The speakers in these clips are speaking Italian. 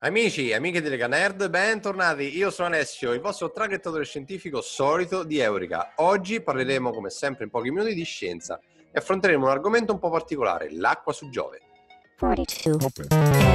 Amici e amiche di Lega Nerd, bentornati. Io sono Alessio, il vostro traghettatore scientifico solito di Eureka. Oggi parleremo, come sempre, in pochi minuti di scienza e affronteremo un argomento un po' particolare, l'acqua su Giove. 42.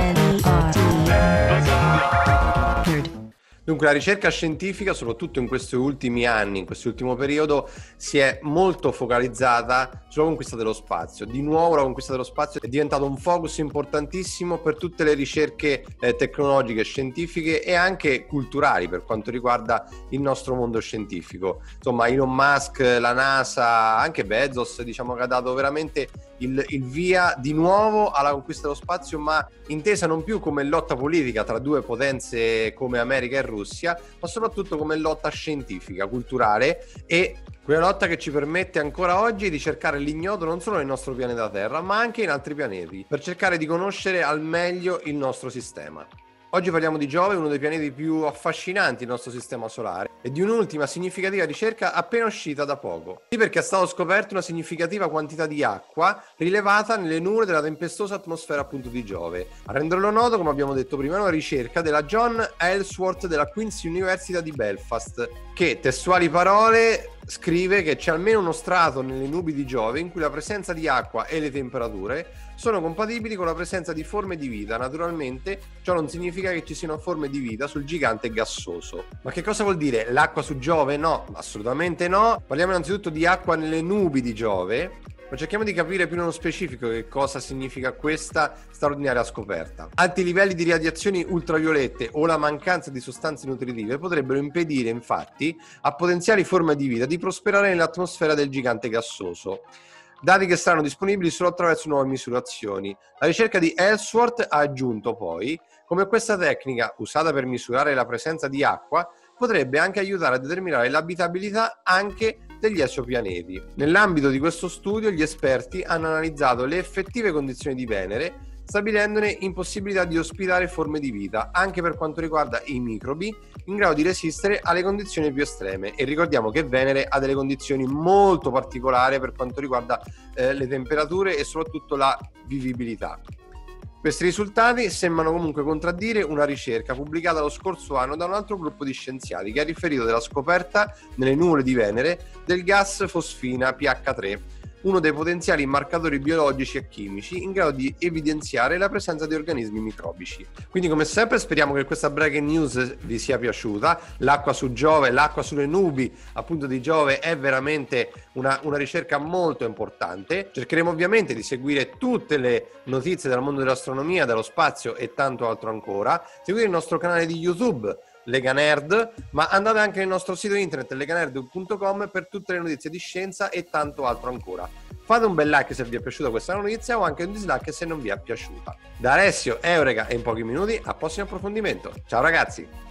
Dunque, la ricerca scientifica, soprattutto in questi ultimi anni, in quest'ultimo periodo, si è molto focalizzata sulla conquista dello spazio. Di nuovo la conquista dello spazio è diventato un focus importantissimo per tutte le ricerche tecnologiche, scientifiche e anche culturali per quanto riguarda il nostro mondo scientifico. Insomma, Elon Musk, la NASA, anche Bezos, diciamo che ha dato veramente il via di nuovo alla conquista dello spazio, ma intesa non più come lotta politica tra due potenze come America e Russia, ma soprattutto come lotta scientifica, culturale, e quella lotta che ci permette ancora oggi di cercare l'ignoto non solo nel nostro pianeta Terra, ma anche in altri pianeti, per cercare di conoscere al meglio il nostro sistema. Oggi parliamo di Giove, uno dei pianeti più affascinanti del nostro sistema solare, e di un'ultima significativa ricerca appena uscita da poco. Sì, perché è stata scoperta una significativa quantità di acqua rilevata nelle nuvole della tempestosa atmosfera appunto di Giove. A renderlo noto, come abbiamo detto prima, è una ricerca della John Aylesworth della Queen's University di Belfast, che, testuali parole, scrive che c'è almeno uno strato nelle nubi di Giove in cui la presenza di acqua e le temperature sono compatibili con la presenza di forme di vita. Naturalmente ciò non significa che ci siano forme di vita sul gigante gassoso. Ma che cosa vuol dire l'acqua su Giove? No, assolutamente no. Parliamo innanzitutto di acqua nelle nubi di Giove, ma cerchiamo di capire più nello specifico che cosa significa questa straordinaria scoperta. Alti livelli di radiazioni ultraviolette o la mancanza di sostanze nutritive potrebbero impedire, infatti, a potenziali forme di vita di prosperare nell'atmosfera del gigante gassoso. Dati che saranno disponibili solo attraverso nuove misurazioni. La ricerca di Aylesworth ha aggiunto poi come questa tecnica, usata per misurare la presenza di acqua, potrebbe anche aiutare a determinare l'abitabilità anche degli esopianeti. Nell'ambito di questo studio, gli esperti hanno analizzato le effettive condizioni di Venere, stabilendone impossibilità di ospitare forme di vita, anche per quanto riguarda i microbi, in grado di resistere alle condizioni più estreme. E ricordiamo che Venere ha delle condizioni molto particolari per quanto riguarda le temperature e soprattutto la vivibilità. Questi risultati sembrano comunque contraddire una ricerca pubblicata lo scorso anno da un altro gruppo di scienziati che ha riferito della scoperta nelle nuvole di Venere del gas fosfina pH3, uno dei potenziali marcatori biologici e chimici in grado di evidenziare la presenza di organismi microbici. Quindi, come sempre, speriamo che questa breaking news vi sia piaciuta. L'acqua su Giove, l'acqua sulle nubi appunto di Giove è veramente una ricerca molto importante. Cercheremo ovviamente di seguire tutte le notizie dal mondo dell'astronomia, dello spazio e tanto altro ancora. Seguite il nostro canale di YouTube Lega Nerd, ma andate anche nel nostro sito internet leganerd.com per tutte le notizie di scienza e tanto altro ancora. Fate un bel like se vi è piaciuta questa notizia o anche un dislike se non vi è piaciuta. Da Alessio, Eureka e in pochi minuti al prossimo approfondimento. Ciao ragazzi!